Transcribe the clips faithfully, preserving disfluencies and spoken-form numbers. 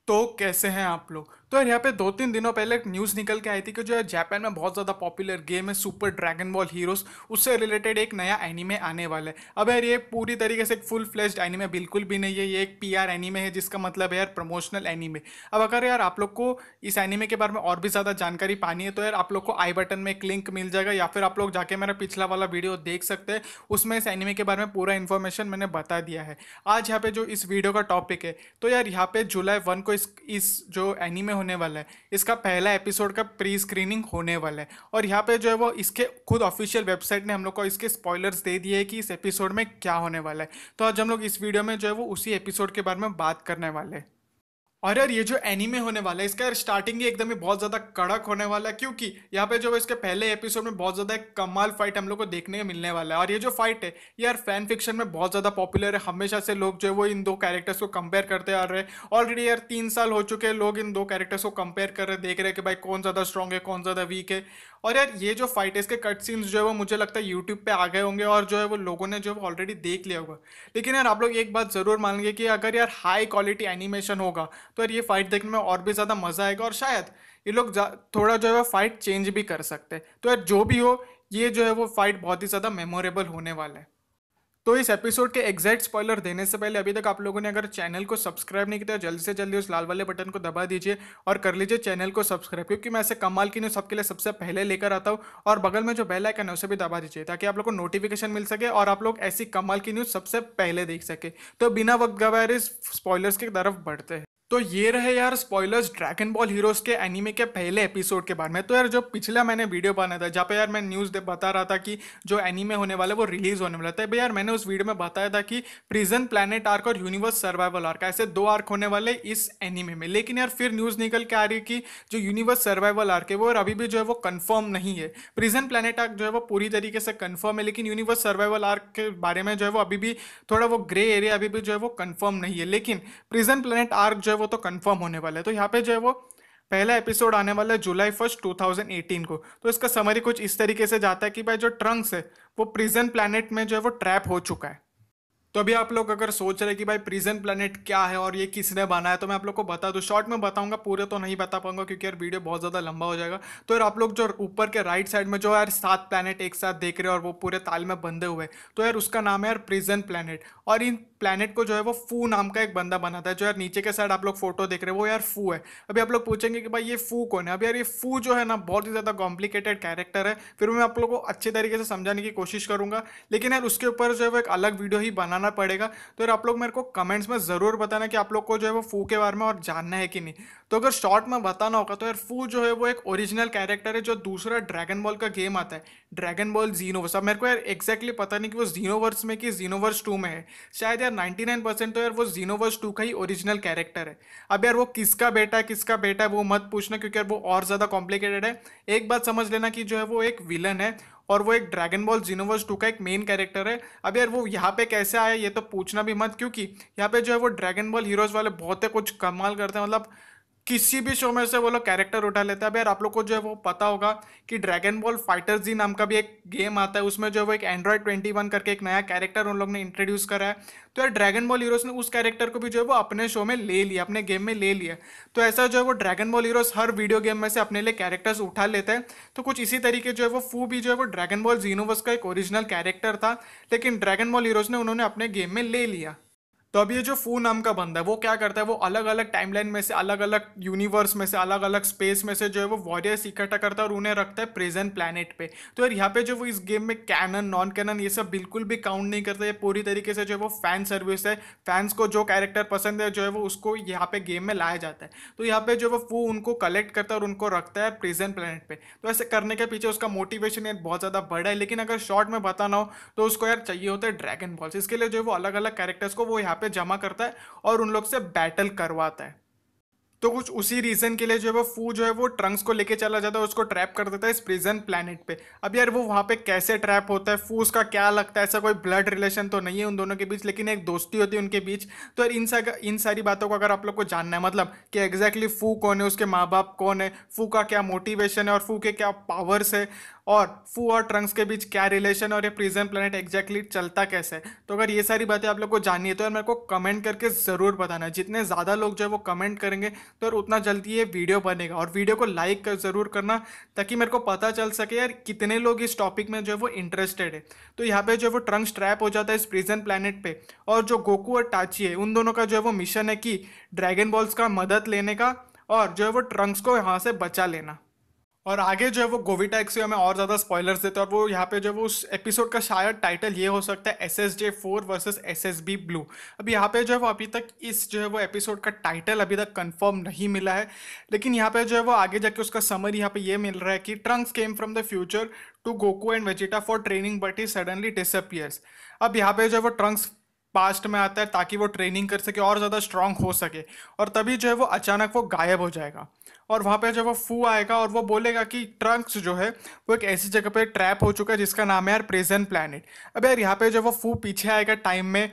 तो कैसे हैं आप लोग। तो यार यहाँ पे दो तीन दिनों पहले एक न्यूज़ निकल के आई थी कि जो है जापान में बहुत ज़्यादा पॉपुलर गेम है सुपर ड्रैगन बॉल हीरोज, उससे रिलेटेड एक नया एनीमे आने वाला है। अब यार ये पूरी तरीके से एक फुल फ्लेज्ड एनीमे बिल्कुल भी नहीं है, ये एक पीआर एनीमे है, जिसका मतलब है यार प्रमोशनल एनीमे। अब अगर यार आप लोग को इस एनीमे के बारे में और भी ज़्यादा जानकारी पानी है तो यार आप लोग को आई बटन में एक लिंक मिल जाएगा, या फिर आप लोग जाके मेरा पिछला वाला वीडियो देख सकते हैं। उसमें इस एनीमे के बारे में पूरा इन्फॉर्मेशन मैंने बता दिया है। आज यहाँ पे जो इस वीडियो का टॉपिक है, तो यार यहाँ पे जुलाई वन को इस इस जो एनीमे होने वाला है, इसका पहला एपिसोड का प्री स्क्रीनिंग होने वाला है। और यहाँ पे जो है वो इसके खुद ऑफिशियल वेबसाइट ने हम लोग को इसके स्पॉयलर्स दे दिए हैं कि इस एपिसोड में क्या होने वाला है। तो आज हम लोग इस वीडियो में जो है वो उसी एपिसोड के बारे में बात करने वाले हैं। और यार ये जो एनीमे होने वाला है, इसका यार स्टार्टिंग ही एकदम ही बहुत ज्यादा कड़क होने वाला है, क्योंकि यहाँ पे जो है इसके पहले एपिसोड में बहुत ज्यादा एक कमाल फाइट हम लोग को देखने को मिलने वाला है। और ये जो फाइट है यार फैन फिक्शन में बहुत ज्यादा पॉपुलर है, हमेशा से लोग जो है वो इन दो कैरेक्टर्स को कंपेयर करते आ रहे हैं। ऑलरेडी यार तीन साल हो चुके हैं, लोग इन दो कैरेक्टर्स को कंपेयर कर रहे हैं, देख रहे हैं कि भाई कौन ज्यादा स्ट्रॉन्ग है कौन ज्यादा वीक है। और यार ये जो फाइट है इसके कट सीन्स जो है वो मुझे लगता है यूट्यूब पे आ गए होंगे, और जो है वो लोगों ने जो है ऑलरेडी देख लिया होगा। लेकिन यार आप लोग एक बात जरूर मानेंगे कि अगर यार हाई क्वालिटी एनिमेशन होगा तो यार ये फाइट देखने में और भी ज़्यादा मज़ा आएगा, और शायद ये लोग थोड़ा जो है वो फाइट चेंज भी कर सकते हैं। तो यार जो भी हो, ये जो है वो फाइट बहुत ही ज़्यादा मेमोरेबल होने वाला है। तो इस एपिसोड के एग्जैक्ट स्पॉइलर देने से पहले अभी तक आप लोगों ने अगर चैनल को सब्सक्राइब नहीं किया तो जल्दी से जल्दी उस लाल वाले बटन को दबा दीजिए और कर लीजिए चैनल को सब्सक्राइब, क्योंकि मैं ऐसे कमाल की न्यूज़ सबके लिए सबसे पहले लेकर आता हूँ। और बगल में जो बेल आइकन है उसे भी दबा दीजिए ताकि आप लोग को नोटिफिकेशन मिल सके और आप लोग ऐसी कमाल की न्यूज़ सबसे पहले देख सके। तो बिना वक्त गवाए इस स्पॉयलर्स की तरफ बढ़ते हैं। तो ये रहे यार स्पॉयलर्स ड्रैगन बॉल हीरोज के एनीमे के पहले एपिसोड के बारे में। तो यार जो पिछला मैंने वीडियो बनाया था जहाँ पे यार मैं न्यूज़ बता रहा था कि जो एनीमे होने वाला है वो रिलीज होने वाला था, भाई यार मैंने उस वीडियो में बताया था कि प्रिजन प्लैनेट आर्क और यूनिवर्स सर्वाइवल आर्क, ऐसे दो आर्क होने वाले इस एनीमे में। लेकिन यार फिर न्यूज़ निकल के आ रही है कि जो यूनिवर्स सर्वाइवल आर्क है वो और अभी भी जो है वो कंफर्म नहीं है। प्रिजन प्लैनेट आर्क जो है वो पूरी तरीके से कंफर्म है, लेकिन यूनिवर्स सर्वाइवल आर्क के बारे में जो है वो अभी भी थोड़ा वो ग्रे एरिया अभी भी जो है वो कंफर्म नहीं है। लेकिन प्रिजन प्लैनेट आर्क जो है वो तो कंफर्म होने वाला है। तो यहाँ पे जो है वो पहला एपिसोड आने वाला है July first two thousand eighteen को। तो इसका समरी कुछ इस तरीके से जाता है कि भाई जो ट्रंक्स है वो प्रिजन प्लैनेट में जो है वो ट्रैप हो चुका है। तो अभी आप लोग अगर सोच रहे कि भाई प्रिजन प्लैनेट क्या है और ये किसने बनाया, तो मैं आप लोग को बता दूं, शॉर्ट में बताऊंगा, पूरे तो नहीं बता पाऊंगा क्योंकि यार वीडियो बहुत ज़्यादा लंबा हो जाएगा। तो यार आप लोग जो ऊपर के राइट साइड में जो यार सात प्लैनेट एक साथ देख रहे हो और वो पूरे ताल में बंधे हुए, तो यार उसका नाम है यार प्रिजन प्लैनेट। और इन प्लैनेट को जो है वो फू नाम का एक बंदा बनाता है। जो यार नीचे के साइड आप लोग फोटो देख रहे हो वो यार फू है। अभी आप लोग पूछेंगे कि भाई ये फू कौन है। अभी यार ये फू जो है ना बहुत ही ज़्यादा कॉम्प्लिकेटेड कैरेक्टर है, फिर मैं आप लोगों को अच्छे तरीके से समझाने की कोशिश करूंगा, लेकिन यार उसके ऊपर जो है वो एक अलग वीडियो ही बनाना पड़ेगा। तो आप लोग मेरे को कमेंट्स में ज़रूर बताना कि आप लोग को जो है वो फू के बारे में और जानना है कि नहीं। तो अगर शॉर्ट में बताना होगा तो यार फू जो है वो एक ओरिजिनल कैरेक्टर है जो दूसरा ड्रैगन बॉल का गेम आता है, ड्रैगन बॉल जीनोवर्स। अब मेरे को यार एक्जैक्टली पता नहीं कि वो जीनोवर्स में कि जीनोवर्स टू में है, शायद यार नाइन्टी नाइन परसेंट तो यार वो जीनोवर्स टू का ही ओरिजिनल कैरेक्टर है। अब यार वो किसका बेटा है किसका बेटा है वो मत पूछना, क्योंकि यार वो और ज़्यादा कॉम्प्लिकेटेड है। एक बात समझ लेना कि जो है वो एक विलन है और वो एक ड्रैगन बॉल जीनोवर्स टू का एक मेन कैरेक्टर है। अब यार वो यहाँ पे कैसे आया ये तो पूछना भी मत, क्योंकि यहाँ पे जो है वो ड्रैगन बॉल हीरोज वाले बहुत है कुछ कमाल करते हैं, मतलब किसी भी शो में से वो लोग कैरेक्टर उठा लेता है। अब यार आप लोग को जो है वो पता होगा कि ड्रैगन बॉल फाइटर जी नाम का भी एक गेम आता है, उसमें जो है वो एक एंड्रॉयड ट्वेंटी वन करके एक नया कैरेक्टर उन लोग ने इंट्रोड्यूस करा है। तो यार ड्रैगन बॉल हीरोज ने उस कैरेक्टर को भी जो है वो अपने शो में ले लिया, अपने गेम में ले लिया। तो ऐसा जो है वो ड्रैगन बॉल हीरोज हर वीडियो गेम में से अपने लिए कैरेक्टर्स उठा लेते हैं। तो कुछ इसी तरीके जो है वो फू भी जो है वो ड्रैगन बॉल जीनोवर्स का एक ओरिजिनल कैरेक्टर था, लेकिन ड्रैगन बॉल हीरोज ने उन्होंने अपने गेम में ले लिया। तो अब ये जो फू नाम का बंदा है वो क्या करता है, वो अलग अलग टाइमलाइन में से अलग अलग यूनिवर्स में से अलग अलग स्पेस में से जो है वो वॉरियर्स इकट्ठा करता है और उन्हें रखता है प्रेजेंट प्लैनेट पे। तो यार यहाँ पे जो वो इस गेम में कैनन नॉन कैनन ये सब बिल्कुल भी काउंट नहीं करता, ये पूरी तरीके से जो है वो फैन सर्विस है। फैंस को जो कैरेक्टर पसंद है जो है वो उसको यहाँ पे गेम में लाया जाता है। तो यहाँ पे जो वो फू उनको कलेक्ट करता है और उनको रखता है प्रेजेंट प्लैनेट पे। तो ऐसे करने के पीछे उसका मोटिवेशन यार बहुत ज़्यादा बड़ा है, लेकिन अगर शॉर्ट में बताना हो तो उसको यार चाहिए होता है ड्रैगन बॉल्स। इसके लिए जो है वो अलग अलग कैरेक्टर्स को वो यहाँ पे जमा करता है और उन लोग से बैटल करवाता है। तो कुछ उसी रीजन के लिए जो है वो फू जो है वो ट्रंक्स को लेके चला जाता है, उसको ट्रैप कर देता है इस प्रिजन प्लैनेट पे। अब यार वो वहाँ पे कैसे ट्रैप होता है, फू उसका क्या लगता है, ऐसा कोई ब्लड रिलेशन तो नहीं है उन दोनों के बीच, लेकिन एक दोस्ती होती है उनके बीच। तो यार इन सा इन सारी बातों को अगर आप लोग को जानना है, मतलब कि एग्जैक्टली फू कौन है, उसके माँ बाप कौन है, फू का क्या मोटिवेशन है और फू के क्या पावर्स है, और फू और ट्रंक्स के बीच क्या रिलेशन और ये प्रिजन प्लेनेट एग्जैक्टली चलता कैसे है। तो अगर ये सारी बातें आप लोग को जाननी है तो यार मेरे को कमेंट करके ज़रूर बताना। जितने ज़्यादा लोग जो है वो कमेंट करेंगे तो यार उतना जल्दी ये वीडियो बनेगा। और वीडियो को लाइक कर ज़रूर करना ताकि मेरे को पता चल सके यार कितने लोग इस टॉपिक में जो है वो इंटरेस्टेड है। तो यहाँ पे जो है वो ट्रंक्स ट्रैप हो जाता है इस प्रिजन प्लेनेट पे, और जो गोकू और टाची है उन दोनों का जो है वो मिशन है कि ड्रैगन बॉल्स का मदद लेने का और जो है वो ट्रंक्स को यहाँ से बचा लेना। और आगे जो है वो गोविटा एक्सियो में और ज़्यादा स्पॉयलर्स देते हैं, और वो यहाँ पे जो है वो उस एपिसोड का शायद टाइटल ये हो सकता है S S J four versus S S B blue. अब यहाँ पे जो है वो अभी तक इस जो है वो एपिसोड का टाइटल अभी तक कंफर्म नहीं मिला है, लेकिन यहाँ पे जो है वो आगे जाके उसका समरी यहाँ पे ये मिल रहा है कि Trunks came from the future to Goku and Vegeta for training but he suddenly disappears. अब यहाँ पे जो है वो ट्रंक्स पास्ट में आता है ताकि वो ट्रेनिंग कर सके और ज़्यादा स्ट्रांग हो सके, और तभी जो है वो अचानक वो गायब हो जाएगा। और वहाँ पे जो वो फू आएगा और वो बोलेगा कि ट्रंक्स जो है वो एक ऐसी जगह पे ट्रैप हो चुका है जिसका नाम है यार प्रिजन प्लैनेट। अब यार यहाँ पे जो वो फू पीछे आएगा टाइम में,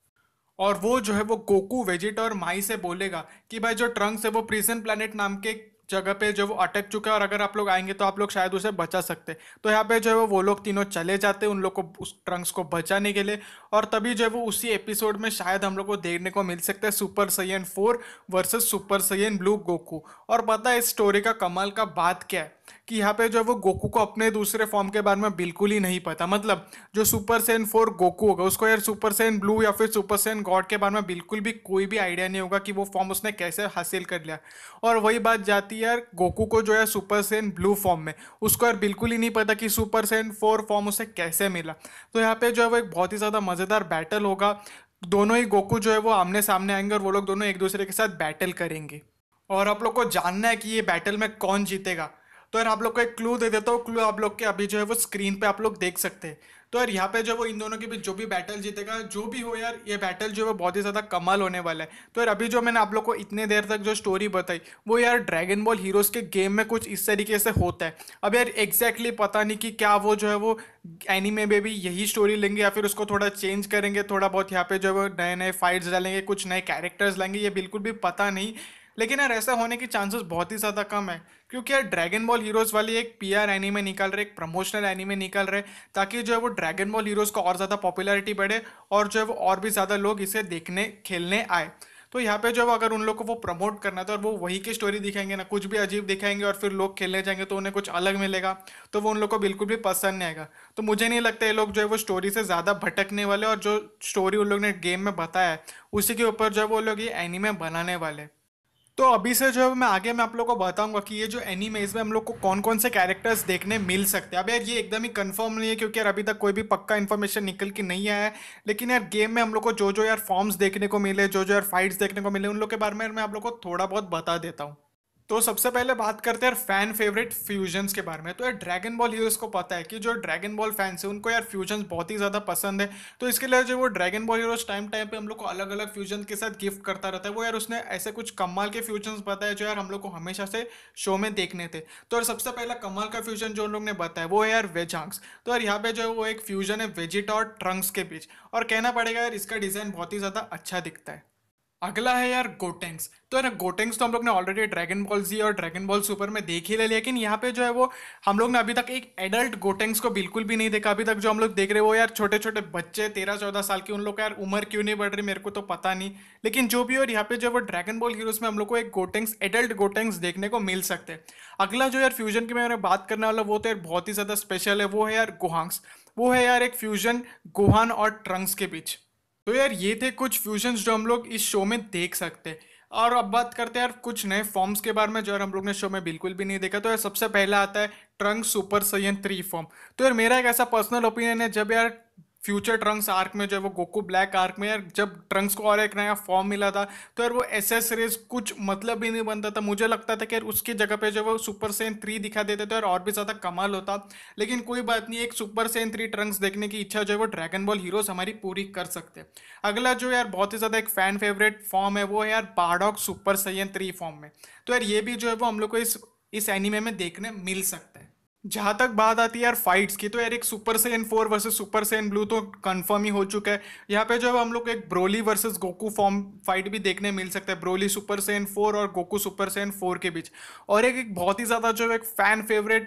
और वो जो है वो गोकू वेजिटा और माई से बोलेगा कि भाई जो ट्रंक्स है वो प्रिजन प्लैनेट नाम के जगह पे जो वो अटक चुका है, और अगर आप लोग आएंगे तो आप लोग शायद उसे बचा सकते। तो यहाँ पे जो है वो वो लोग तीनों चले जाते हैं उन लोग को उस ट्रंक्स को बचाने के लिए, और तभी जो है वो उसी एपिसोड में शायद हम लोग को देखने को मिल सकता है super Saiyan four versus super Saiyan blue Goku. और पता है इस स्टोरी का कमाल का बात क्या है कि यहाँ पे जो है वो गोकू को अपने दूसरे फॉर्म के बारे में बिल्कुल ही नहीं पता। मतलब जो सुपर सैयन फोर गोकू होगा उसको यार सुपर सैयन ब्लू या फिर सुपर सैयन गॉड के बारे में बिल्कुल भी कोई भी आइडिया नहीं होगा कि वो फॉर्म उसने कैसे हासिल कर लिया। और वही बात जाती है यार गोकू को जो है सुपर सैयन ब्लू फॉर्म में, उसको यार बिल्कुल ही नहीं पता कि सुपर सैयन फोर फॉर्म उसे कैसे मिला। तो यहाँ पे जो है वो एक बहुत ही ज़्यादा मज़ेदार बैटल होगा। दोनों ही गोकू जो है वो आमने सामने आएंगे और वो लोग दोनों एक दूसरे के साथ बैटल करेंगे। और आप लोग को जानना है कि ये बैटल में कौन जीतेगा, तो यार आप लोग को एक क्लू दे देता हूँ। क्लू आप लोग के अभी जो है वो स्क्रीन पे आप लोग देख सकते हैं। तो यार यहाँ पे जो वो इन दोनों के बीच जो भी बैटल जीतेगा, जो भी हो यार, ये बैटल जो है वो बहुत ही ज़्यादा कमाल होने वाला है। तो यार अभी जो मैंने आप लोग को इतने देर तक जो स्टोरी बताई वो यार ड्रैगन बॉल हीरोज के गेम में कुछ इस तरीके से होता है। अब यार एग्जैक्टली exactly पता नहीं कि क्या वो जो है वो एनीमे में भी यही स्टोरी लेंगे या फिर उसको थोड़ा चेंज करेंगे, थोड़ा बहुत यहाँ पे जो है वो नए नए फाइट्स डालेंगे, कुछ नए कैरेक्टर्स लाएंगे, ये बिल्कुल भी पता नहीं। लेकिन यार ऐसा होने की चांसेस बहुत ही ज़्यादा कम है, क्योंकि यार ड्रैगन बॉल हीरोज़ वाली एक पीआर एनीमे निकाल रहे, एक प्रमोशनल एनीमे निकाल रहे, ताकि जो है वो ड्रैगन बॉल हीरोज़ को और ज़्यादा पॉपुलैरिटी बढ़े और जो है वो और भी ज़्यादा लोग इसे देखने खेलने आए। तो यहाँ पे जो है अगर उन लोग को वो प्रमोट करना था और वो वही की स्टोरी दिखाएंगे ना, कुछ भी अजीब दिखाएंगे और फिर लोग खेलने जाएंगे तो उन्हें कुछ अलग मिलेगा, तो वो उन लोग को बिल्कुल भी पसंद नहीं आएगा। तो मुझे नहीं लगता ये लोग जो है वो स्टोरी से ज़्यादा भटकने वाले, और जो स्टोरी उन लोग ने गेम में बताया है उसी के ऊपर जो है वो लोग ये एनीमे बनाने वाले। तो अभी से जो है मैं आगे मैं आप लोगों को बताऊंगा कि ये जो एनीमे इसमें हम लोग को कौन कौन से कैरेक्टर्स देखने मिल सकते हैं। अब यार ये एकदम ही कंफर्म नहीं है क्योंकि यार अभी तक कोई भी पक्का इन्फॉर्मेशन निकल के नहीं आया है, लेकिन यार गेम में हम लोग को जो जो यार फॉर्म्स देखने को मिले, जो जो यार फाइट्स देखने को मिले, उन लोग के बारे में मैं आप लोग को थोड़ा बहुत बता देता हूँ। तो सबसे पहले बात करते हैं यार फैन फेवरेट फ्यूजन्स के बारे में। तो यार ड्रैगन बॉल हीरोज को पता है कि जो ड्रैगन बॉल फैंस है उनको यार फ्यूजन्स बहुत ही ज़्यादा पसंद है। तो इसके लिए जो वो Dragon ball Heroes time time पे हम लोग को अलग अलग फ्यूजन के साथ गिफ्ट करता रहता है। वो यार उसने ऐसे कुछ कमाल के फ्यूजन्स बताए जो यार हम लोग को हमेशा से शो में देखने थे। तो यार सबसे पहला कमाल का फ्यूजन जो उन लोग ने बताया वो है यार वेजांग्स। तो यार यहाँ पे जो है वो एक फ्यूजन है वेजिटा और ट्रंक्स के बीच, और कहना पड़ेगा यार इसका डिज़ाइन बहुत ही ज़्यादा अच्छा दिखता है। अगला है यार गोटेंग्स। तो यार गोटेंग्स तो हम लोग ने ऑलरेडी ड्रैगन बॉल जी और ड्रैगन बॉल सुपर में देख ही ले, लेकिन यहाँ पे जो है वो हम लोग ने अभी तक एक एडल्ट गोटेंग्स को बिल्कुल भी नहीं देखा। अभी तक जो हम लोग देख रहे हैं वो यार छोटे छोटे बच्चे तेरह चौदह साल के, उन लोग का यार उम्र क्यों नहीं बढ़ रही मेरे को तो पता नहीं, लेकिन जो भी, और यहाँ पे जो है वो ड्रैगन बॉल हीरोज में हम लोग को एक गोटेंग्स एडल्ट गोटेंग्स देखने को मिल सकते हैं। अगला जो यार फ्यूजन की मैं बात करने वाला वो तो यार बहुत ही ज़्यादा स्पेशल है, वो है यार गोहांग्स। वो है यार एक फ्यूजन गोहान और ट्रंक्स के बीच। तो यार ये थे कुछ फ्यूजन्स जो हम लोग इस शो में देख सकते हैं। और अब बात करते हैं यार कुछ नए फॉर्म्स के बारे में जो यार हम लोग ने शो में बिल्कुल भी नहीं देखा। तो यार सबसे पहला आता है Trunk super Saiyan three form. तो यार मेरा एक ऐसा पर्सनल ओपिनियन है, जब यार फ्यूचर ट्रंक्स आर्क में जो है वो गोकू ब्लैक आर्क में यार जब ट्रंक्स को और एक नया फॉर्म मिला था तो यार वो एसेसरीज कुछ मतलब ही नहीं बनता था। मुझे लगता था कि यार उसकी जगह पे जो वो सुपर सैयन थ्री दिखा देते तो यार और भी ज़्यादा कमाल होता। लेकिन कोई बात नहीं, एक सुपर सैयन थ्री ट्रंक्स देखने की इच्छा जो है वो ड्रैगन बॉल हीरोज हमारी पूरी कर सकते हैं। अगला जो यार बहुत ही ज़्यादा एक फ़ैन फेवरेट फॉर्म है वो है यार Bardock super Saiyan three form में। तो यार ये भी जो है वो हम लोग को इस इस एनीमे में देखने मिल सकता है। जहाँ तक बात आती है यार फाइट्स की, तो यार एक super Saiyan four versus super Saiyan blue तो कंफर्म ही हो चुका है। यहाँ पे जो है हम लोग को एक Broly versus Goku form fight भी देखने मिल सकता है, ब्रोली सुपर सैयन फोर और गोकू सुपर सैयन फोर के बीच। और एक, एक बहुत ही ज़्यादा जो है एक फ़ैन फेवरेट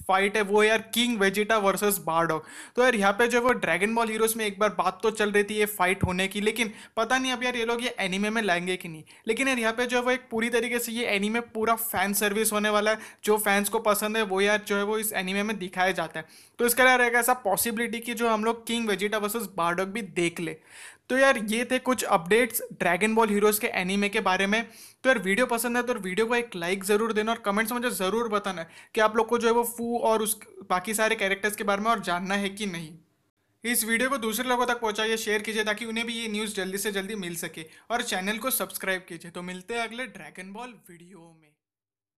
फाइट है वो यार किंग वेजिटा वर्सेस बारडॉग। तो यार यहाँ पे जो है वो ड्रैगन बॉल हीरोज में एक बार बात तो चल रही थी ये फाइट होने की, लेकिन पता नहीं अब यार ये लोग ये एनीमे में लाएंगे कि नहीं। लेकिन यार यहाँ पे जो है वो एक पूरी तरीके से ये एनीमे पूरा फैन सर्विस होने वाला है। जो फैंस को पसंद है वो यार जो है वो इस एनीमे में दिखाया जाता है। तो इसका यार एक ऐसा पॉसिबिलिटी कि जो हम लोग किंग वेजिटा वर्सेस बारडॉग भी देख ले। तो यार ये थे कुछ अपडेट्स ड्रैगन बॉल हीरोज के एनीमे के बारे में। तो यार वीडियो पसंद है तो वीडियो को एक लाइक जरूर देना और कमेंट्स में मुझे जरूर बताना कि आप लोग को जो है वो फू और उस बाकी सारे कैरेक्टर्स के बारे में और जानना है कि नहीं। इस वीडियो को दूसरे लोगों तक पहुंचाइए, शेयर कीजिए ताकि उन्हें भी ये न्यूज़ जल्दी से जल्दी मिल सके, और चैनल को सब्सक्राइब कीजिए। तो मिलते हैं अगले ड्रैगन बॉल वीडियो में।